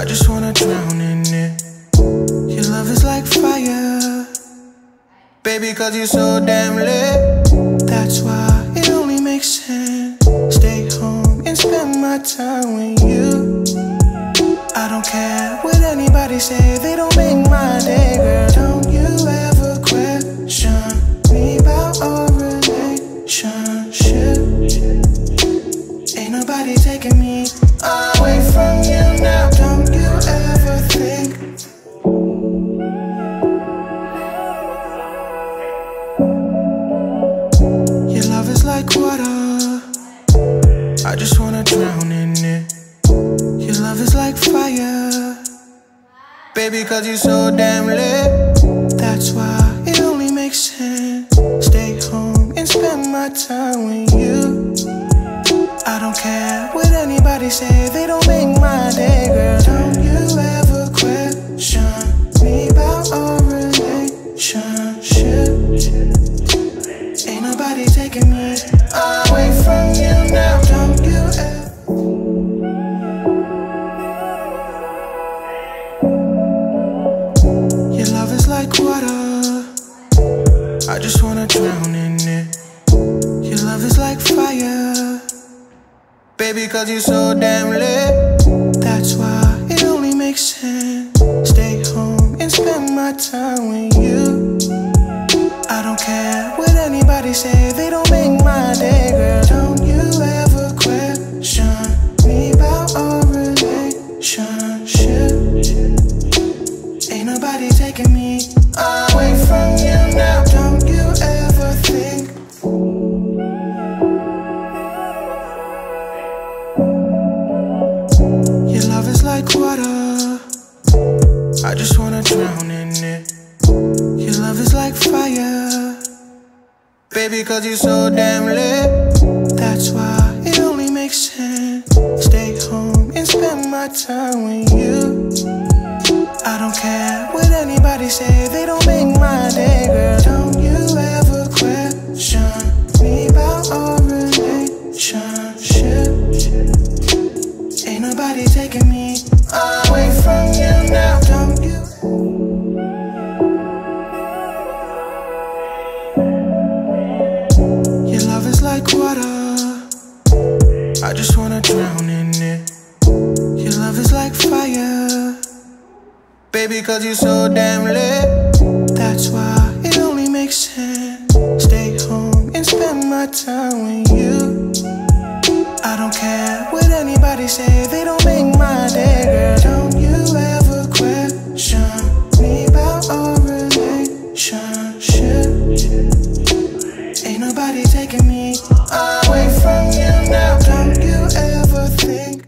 just wanna drown in it. Your love is like fire, baby, cause you're so damn lit. That's why it only makes sense. Stay home and spend my time with you. I don't care what anybody say, they don't make my day, girl. Don't you ever question me about our relationship. Ain't nobody taking me away from you now. Don't you ever think your love is like water, I just wanna drown in it. Your love is like fire, baby, cause you're so damn lit. That's why it only makes sense. Stay home and spend my time with you. I don't care what anybody say, they don't make my day, girl. Don't you ever question me about our relationship. Ain't nobody taking me away from you now. Don't you ever. Your love is like water, I just wanna drown in it. Your love is like fire, baby, cause you're so damn lit. That's why it only makes sense. Stay home and spend my time with you. I don't care what anybody say, they don't make my day, girl. Don't you ever question me about our relationship. Ain't nobody taking me away from you now. Don't you ever think your love is like water, I just wanna drown in it. Your love is like fire, baby, cause you're so damn lit. That's why it only makes sense. Stay home and spend my time with you. I don't care what anybody say, they don't make my day, girl. Don't you ever question me about our relationship. Ain't nobody taking me away from you now. Don't you? Your love is like water, I just wanna drown in it. Your love is like fire, baby, cause you're so damn lit. That's why it only makes sense. Stay home and spend my time with you. I don't care what anybody say, they don't make my day, girl. Don't you ever question me about our relationship. Ain't nobody taking me away from you now. Don't you ever think